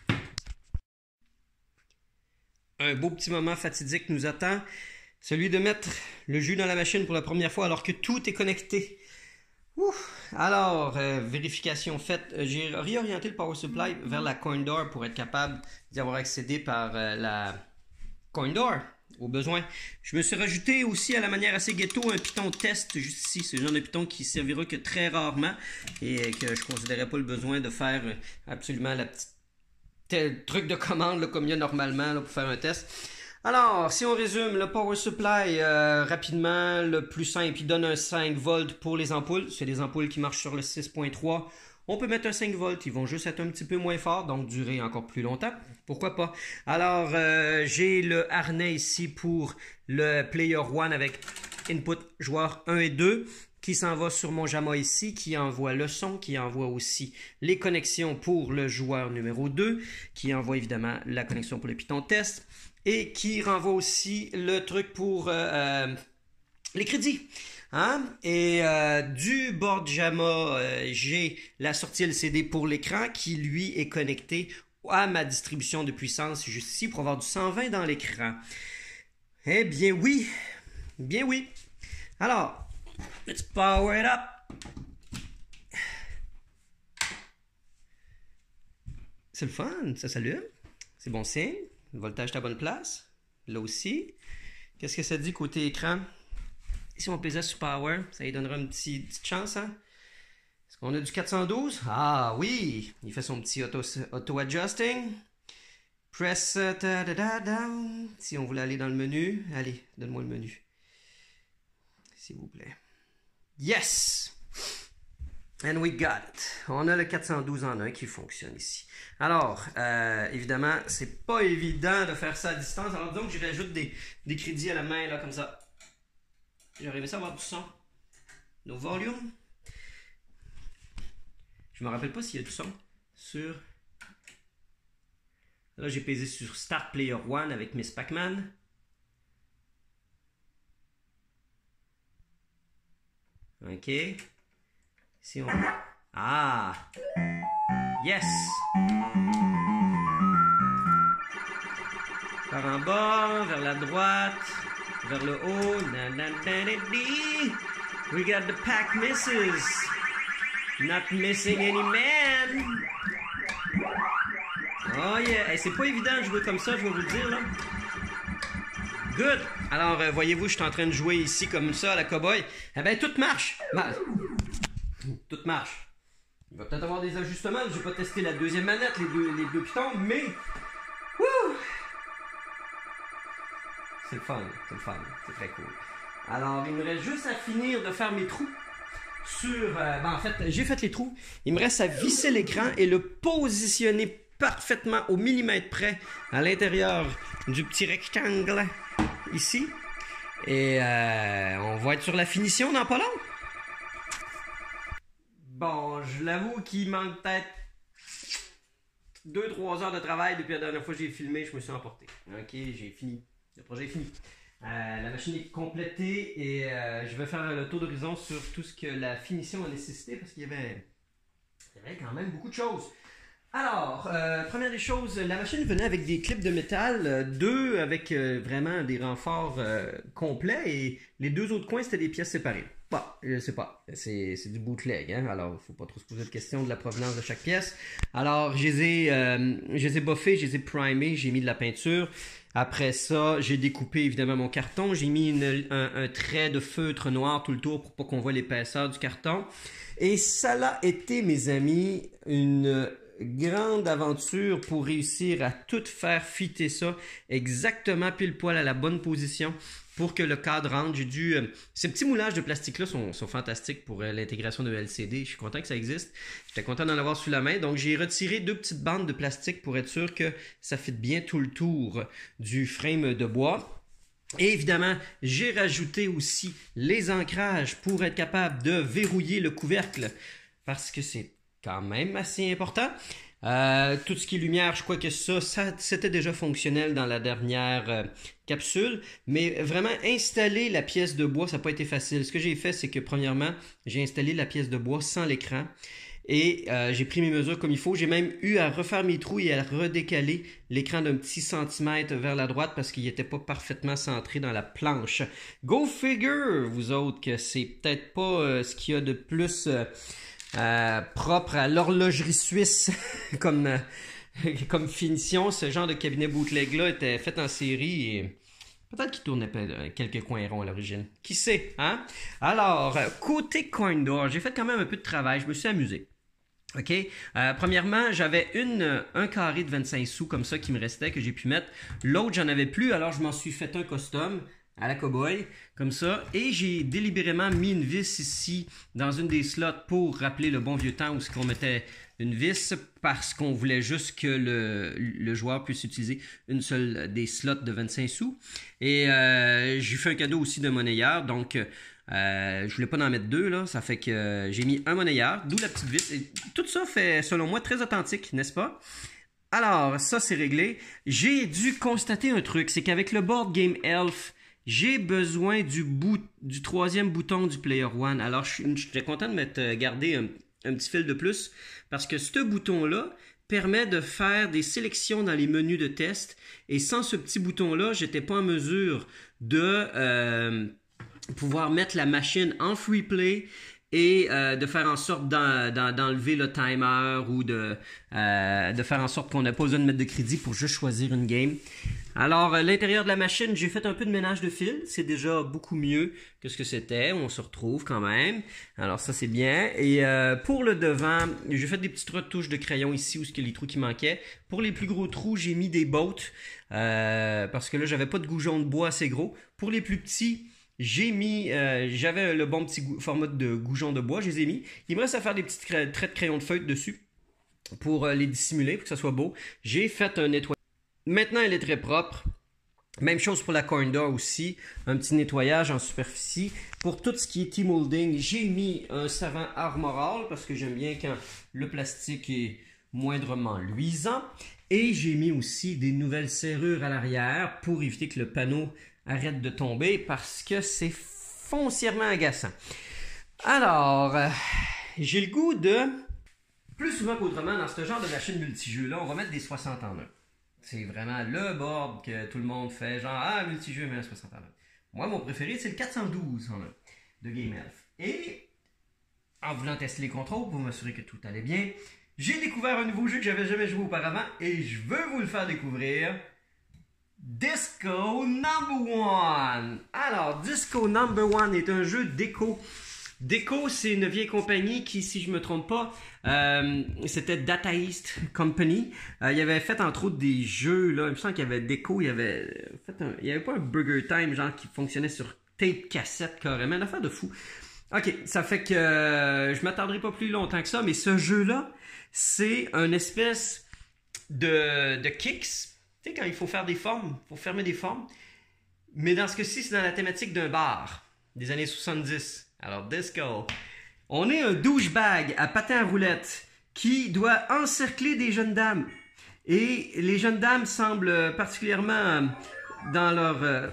Un beau petit moment fatidique nous attend, celui de mettre le jus dans la machine pour la première fois alors que tout est connecté. Ouf. Alors, euh, vérification faite, j'ai réorienté le power supply vers la coin door pour être capable d'y avoir accédé par euh, la coin door au besoin. Je me suis rajouté aussi à la manière assez ghetto un piton test juste ici. C'est le genre de piton qui servira que très rarement et que je ne considérais pas le besoin de faire absolument la petite tel truc de commande là, comme il y a normalement là, pour faire un test. Alors, si on résume, le power supply, euh, rapidement, le plus simple, il donne un cinq volts pour les ampoules. C'est des ampoules qui marchent sur le six point trois. On peut mettre un cinq volts, ils vont juste être un petit peu moins forts, donc durer encore plus longtemps. Pourquoi pas? Alors, euh, j'ai le harnais ici pour le Player One avec input joueur un et deux qui s'en va sur mon JAMA ici, qui envoie le son, qui envoie aussi les connexions pour le joueur numéro deux, qui envoie évidemment la connexion pour le Python test et qui renvoie aussi le truc pour euh, euh, les crédits. Hein? Et euh, du board JAMA, euh, j'ai la sortie L C D pour l'écran qui, lui, est connecté à ma distribution de puissance juste ici pour avoir du cent vingt dans l'écran. Eh bien oui, bien oui. Alors, let's power it up. C'est le fun, ça s'allume. C'est bon signe. Le voltage est à bonne place. Là aussi. Qu'est-ce que ça dit côté écran? Si on pesait sur Power, ça lui donnera une petite, petite chance. Hein? Est-ce qu'on a du quatre cent douze? Ah oui! Il fait son petit auto-adjusting. Auto Press uh, da, da, da, da. Si on voulait aller dans le menu. Allez, donne-moi le menu. S'il vous plaît. Yes! And we got it. On a le quatre cent douze en un qui fonctionne ici. Alors, euh, évidemment, c'est pas évident de faire ça à distance. Alors, disons que je rajoute des, des crédits à la main, là, comme ça. J'aurais aimé ça avoir du son. Nos volumes. Je me rappelle pas s'il y a du son sur... Là, j'ai pesé sur Start Player One avec Miss Pac-Man. OK. Si on... Ah! Yes! Par en bas, vers la droite, vers le haut. Na, na, na, na, na. We got the pack misses. Not missing any man. Oh yeah! Hey, c'est pas évident de jouer comme ça, je vais vous le dire là. Good! Alors, euh, voyez-vous, je suis en train de jouer ici comme ça à la cowboy. Eh bien, tout marche! Mal. Tout marche. Il va peut-être avoir des ajustements. Je n'ai pas testé la deuxième manette, les deux, les deux pitons, mais... Wouh! C'est le fun, c'est le fun. C'est très cool. Alors, il me reste juste à finir de faire mes trous sur... Euh, ben, en fait, j'ai fait les trous. Il me reste à visser l'écran et le positionner parfaitement au millimètre près à l'intérieur du petit rectangle ici. Et euh, on va être sur la finition dans pas long. Bon, je l'avoue qu'il manque peut-être deux trois heures de travail depuis la dernière fois que j'ai filmé, je me suis emporté. Ok, j'ai fini. Le projet est fini. Euh, la machine est complétée et euh, je vais faire le tour d'horizon sur tout ce que la finition a nécessité parce qu'il y avait, il y avait quand même beaucoup de choses. Alors, euh, première des choses, la machine venait avec des clips de métal, euh, deux avec euh, vraiment des renforts euh, complets et les deux autres coins c'était des pièces séparées. Bon, je sais pas, c'est du bootleg, hein? Alors il faut pas trop se poser de questions de la provenance de chaque pièce. Alors, je les ai, euh, je les ai buffés, je les ai primés, j'ai mis de la peinture. Après ça, j'ai découpé évidemment mon carton, j'ai mis une, un, un trait de feutre noir tout le tour pour pas qu'on voit l'épaisseur du carton. Et ça l'a été, mes amis, une grande aventure pour réussir à tout faire fitter ça exactement pile poil à la bonne position pour que le cadre rentre. J'ai dû... Euh, ces petits moulages de plastique-là sont, sont fantastiques pour euh, l'intégration de L C D. Je suis content que ça existe. J'étais content d'en avoir sous la main. Donc, j'ai retiré deux petites bandes de plastique pour être sûr que ça fit bien tout le tour du frame de bois. Et évidemment, j'ai rajouté aussi les ancrages pour être capable de verrouiller le couvercle parce que c'est quand même assez important. Euh, tout ce qui est lumière, je crois que ça, ça c'était déjà fonctionnel dans la dernière euh, capsule. Mais vraiment, installer la pièce de bois, ça n'a pas été facile. Ce que j'ai fait, c'est que premièrement, j'ai installé la pièce de bois sans l'écran. Et euh, j'ai pris mes mesures comme il faut. J'ai même eu à refaire mes trous et à redécaler l'écran d'un petit centimètre vers la droite parce qu'il n'était pas parfaitement centré dans la planche. Go figure, vous autres, que c'est peut-être pas euh, ce qu'il y a de plus... Euh, Euh, propre à l'horlogerie suisse comme, euh, comme finition. Ce genre de cabinet bootleg là était fait en série et peut-être qu'il tournait quelques coins ronds à l'origine. Qui sait, hein? Alors, côté coin door, j'ai fait quand même un peu de travail, je me suis amusé. OK? Euh, premièrement, j'avais une un carré de vingt-cinq sous comme ça qui me restait, que j'ai pu mettre. L'autre, j'en avais plus, alors je m'en suis fait un custom à la cowboy, comme ça. Et j'ai délibérément mis une vis ici, dans une des slots, pour rappeler le bon vieux temps où on mettait une vis, parce qu'on voulait juste que le, le joueur puisse utiliser une seule des slots de vingt-cinq sous. Et euh, j'ai fait un cadeau aussi de monnayeur, donc... Euh, je voulais pas en mettre deux, là. Ça fait que euh, j'ai mis un monnayeur, d'où la petite vis. Et tout ça fait, selon moi, très authentique, n'est-ce pas? Alors, ça, c'est réglé. J'ai dû constater un truc, c'est qu'avec le Board Game Elf, j'ai besoin du, bout, du troisième bouton du Player One. Alors, j'étais content de m'être gardé un, un petit fil de plus, parce que ce bouton-là permet de faire des sélections dans les menus de test. Et sans ce petit bouton-là, j'étais pas en mesure de... Euh, pouvoir mettre la machine en free play et euh, de faire en sorte d'enlever le timer ou de, euh, de faire en sorte qu'on n'a pas besoin de mettre de crédit pour juste choisir une game. Alors, euh, l'intérieur de la machine, j'ai fait un peu de ménage de fil. C'est déjà beaucoup mieux que ce que c'était. On se retrouve quand même. Alors, ça, c'est bien. Et euh, pour le devant, j'ai fait des petites retouches de crayon ici où il y a les trous qui manquaient. Pour les plus gros trous, j'ai mis des bottes euh, parce que là, j'avais pas de goujon de bois assez gros. Pour les plus petits, j'ai mis, euh, j'avais le bon petit format de goujon de bois, je les ai mis. Il me reste à faire des petits traits de crayon de feutre dessus pour euh, les dissimuler, pour que ça soit beau. J'ai fait un nettoyage. Maintenant, elle est très propre. Même chose pour la corn door aussi. Un petit nettoyage en superficie. Pour tout ce qui est T-molding, j'ai mis un savon Armoral parce que j'aime bien quand le plastique est moindrement luisant. Et j'ai mis aussi des nouvelles serrures à l'arrière pour éviter que le panneau arrête de tomber parce que c'est foncièrement agaçant. Alors, euh, j'ai le goût de, plus souvent qu'autrement, dans ce genre de machine multijeux-là, on va mettre des soixante en un. C'est vraiment le board que tout le monde fait, genre, ah, multijeux, mais un soixante en un. Moi, mon préféré, c'est le quatre cent douze en un de Game Elf. Et, en voulant tester les contrôles pour m'assurer que tout allait bien, j'ai découvert un nouveau jeu que j'avais jamais joué auparavant et je veux vous le faire découvrir. Disco Number One. Alors, Disco Number One est un jeu Deco. Deco, c'est une vieille compagnie qui, si je ne me trompe pas, euh, c'était Data East Company. Euh, il avait fait entre autres des jeux, là, il me semble qu'il y avait Deco, il y avait fait un, il y avait pas un Burger Time, genre qui fonctionnait sur tape cassette carrément, une affaire de fou. Ok, ça fait que euh, je m'attarderai pas plus longtemps que ça, mais ce jeu-là, c'est une espèce de, de kicks. Tu sais, quand il faut faire des formes, il faut fermer des formes. Mais dans ce cas-ci, c'est dans la thématique d'un bar des années soixante-dix. Alors, disco. On est un douchebag à patin à roulettes qui doit encercler des jeunes dames. Et les jeunes dames semblent particulièrement dans leur... Euh...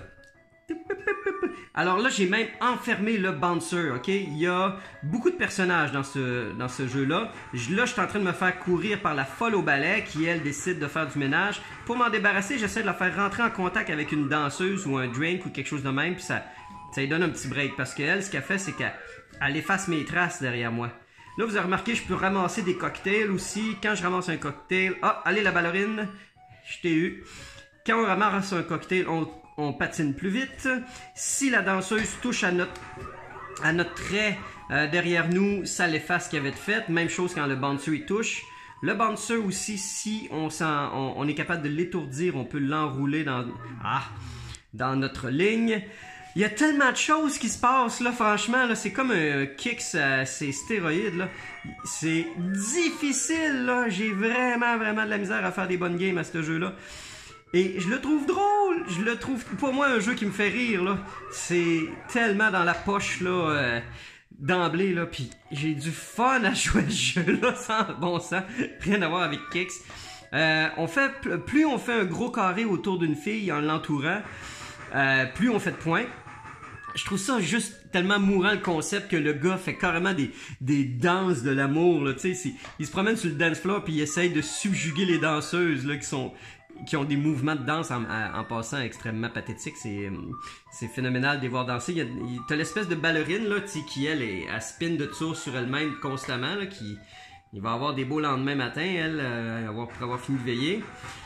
Alors là, j'ai même enfermé le bouncer, ok? Il y a beaucoup de personnages dans ce, dans ce jeu-là. Là, je suis en train de me faire courir par la folle au balai qui, elle, décide de faire du ménage. Pour m'en débarrasser, j'essaie de la faire rentrer en contact avec une danseuse ou un drink ou quelque chose de même, puis ça, ça lui donne un petit break. Parce qu'elle, ce qu'elle fait, c'est qu'elle efface mes traces derrière moi. Là, vous avez remarqué, je peux ramasser des cocktails aussi. Quand je ramasse un cocktail... Ah, allez, la ballerine, je t'ai eu. Quand on ramasse un cocktail, on... on patine plus vite. Si la danseuse touche à notre, à notre trait euh, derrière nous, ça l'efface ce qu'il y avait de fait. Même chose quand le bouncer y touche. Le bouncer aussi, si on, on, on est capable de l'étourdir, on peut l'enrouler dans, ah, dans notre ligne. Il y a tellement de choses qui se passent là, franchement, là, c'est comme un kick, c'est stéroïde là. C'est difficile là, j'ai vraiment vraiment de la misère à faire des bonnes games à ce jeu-là. Et je le trouve drôle, je le trouve pour moi un jeu qui me fait rire là. C'est tellement dans la poche là euh, d'emblée là, puis j'ai du fun à jouer à ce jeu là sans bon sens, rien à voir avec Kicks. Euh, on fait plus on fait un gros carré autour d'une fille en l'entourant, euh, plus on fait de points. Je trouve ça juste tellement mourant le concept que le gars fait carrément des, des danses de l'amour là, tu sais, il se promène sur le dance floor puis il essaye de subjuguer les danseuses là qui sont qui ont des mouvements de danse en, en passant extrêmement pathétiques. C'est phénoménal de les voir danser. Il y a l'espèce de ballerine là, qui, elle, est, elle spin de tour sur elle-même constamment. Là, qui, il va avoir des beaux lendemains matin, elle, euh, avoir, pour avoir fini de veiller.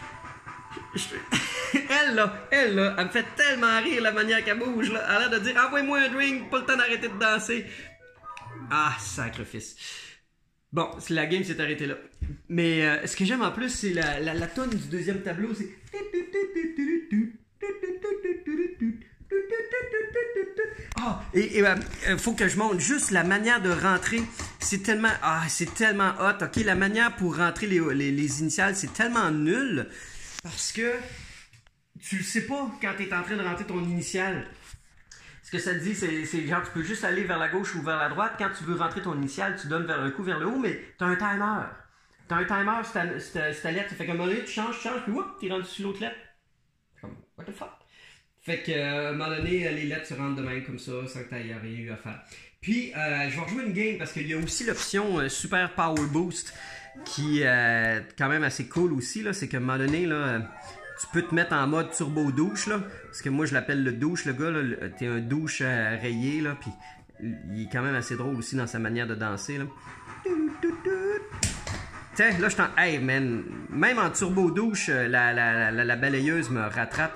elle, là, elle, là, elle me fait tellement rire la manière qu'elle bouge. Là. Elle a l'air de dire « Envoie-moi un drink, pas le temps d'arrêter de danser. » Ah, sacrifice. Bon, la game s'est arrêtée là. Mais euh, ce que j'aime en plus, c'est la, la, la tonne du deuxième tableau, c'est... Ah, et il euh, faut que je montre juste la manière de rentrer. C'est tellement... Ah, c'est tellement hot. OK, la manière pour rentrer les, les, les initiales, c'est tellement nul. Parce que tu le sais pas quand tu es en train de rentrer ton initiale. Ce que ça te dit, c'est genre, tu peux juste aller vers la gauche ou vers la droite. Quand tu veux rentrer ton initiale, tu donnes vers un coup vers le haut, mais tu as un timer. Tu as un timer sur ta, sur ta, sur ta lettre. Ça fait qu'à un moment donné, tu changes, tu changes, puis whoop, tu es rendu sur l'autre lettre. Comme, what the fuck? Fait que, euh, à un moment donné, les lettres se rentrent de même comme ça, sans que tu aies rien eu à faire. Puis, euh, je vais rejouer une game parce qu'il y a aussi l'option euh, Super Power Boost qui est euh, quand même assez cool aussi. C'est qu'à un moment donné, là, euh, tu peux te mettre en mode turbo douche. Là, parce que moi, je l'appelle le douche, le gars. T'es un douche euh, rayé. Là, puis il est quand même assez drôle aussi dans sa manière de danser. Là. Tiens, là, je t'en... Hey, man, même en turbo douche, la, la, la, la balayeuse me rattrape.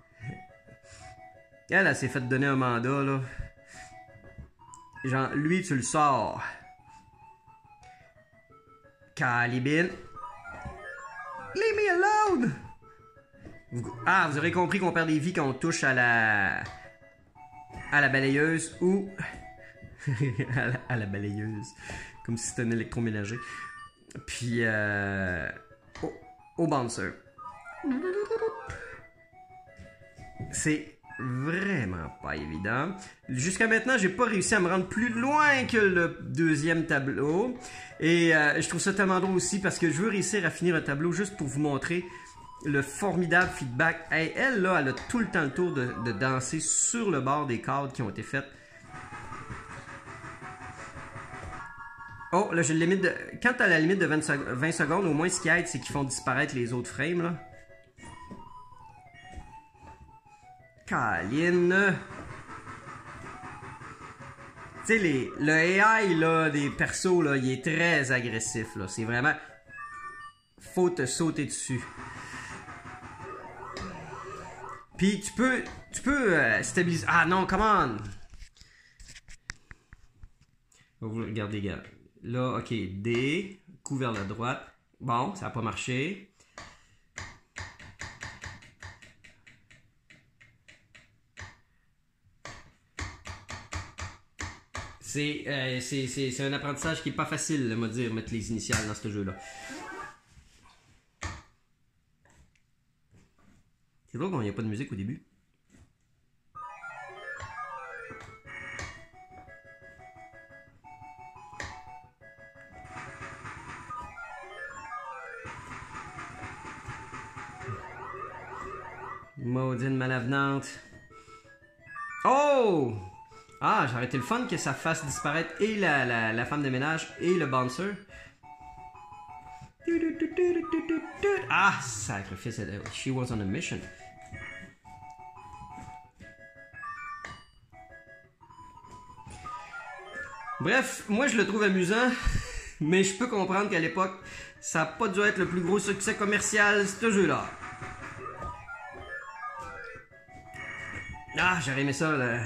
Elle, elle s'est fait donner un mandat, là. Genre, lui, tu le sors. Calibine. Leave me alone! Ah, vous aurez compris qu'on perd des vies quand on touche à la... à la balayeuse ou... à, la, à la balayeuse. Comme si c'était un électroménager. Puis, euh... au, au bouncer. C'est... vraiment pas évident. Jusqu'à maintenant, j'ai pas réussi à me rendre plus loin que le deuxième tableau. Et euh, je trouve ça tellement drôle aussi parce que je veux réussir à finir un tableau juste pour vous montrer le formidable feedback. Hey, elle, là, elle a tout le temps le tour de, de danser sur le bord des cadres qui ont été faites. Oh, là, j'ai le limite de... Quand tu as la limite de vingt, vingt secondes, au moins, ce qui aide, c'est qu'ils font disparaître les autres frames, là. Caline. Tu sais, les, le A I là, des persos, là, il est très agressif. Là. C'est vraiment... Faut te sauter dessus. Puis tu peux... Tu peux euh, stabiliser... Ah non, come on! Vous regardez, gars. Là, ok, D. Coup vers la droite. Bon, ça n'a pas marché. C'est euh, un apprentissage qui n'est pas facile, à dire, mettre les initiales dans ce jeu-là. C'est drôle qu'il n'y a pas de musique au début. Maudine malavenante. Oh! Ah, j'aurais été le fun que ça fasse disparaître et la, la, la femme de ménage et le bouncer. Ah, sacrifice. She was on a mission. Bref, moi je le trouve amusant, mais je peux comprendre qu'à l'époque, ça n'a pas dû être le plus gros succès commercial, ce jeu-là. Ah, j'aurais aimé ça, là.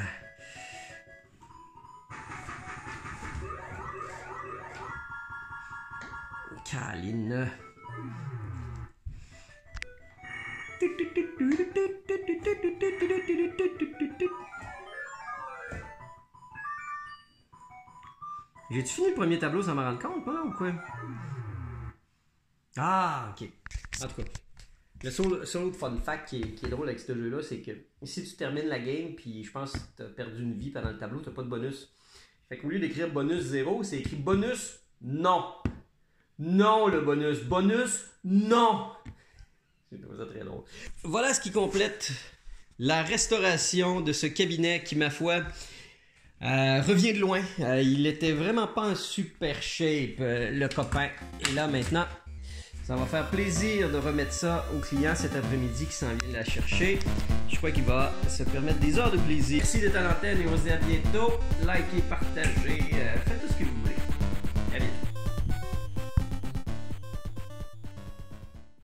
Caline. J'ai-tu fini le premier tableau sans m'en rendre compte, pas, ou quoi? Ah, ok. En tout cas, le seul, seul autre fun fact qui est, qui est drôle avec ce jeu-là, c'est que si tu termines la game, puis je pense que tu as perdu une vie pendant le tableau, tu n'as pas de bonus. Fait qu'au lieu d'écrire bonus zéro, c'est écrit bonus non. Non, le bonus. Bonus, non. C'est ça très drôle. Voilà ce qui complète la restauration de ce cabinet qui, ma foi, euh, revient de loin. Euh, il était vraiment pas en super shape, euh, le copain. Et là, maintenant, ça va faire plaisir de remettre ça au client cet après-midi qui s'en vient la chercher. Je crois qu'il va se permettre des heures de plaisir. Merci d'être à l'antenne et on se dit à bientôt. Likez, partagez, euh, faites tout ce que vous voulez.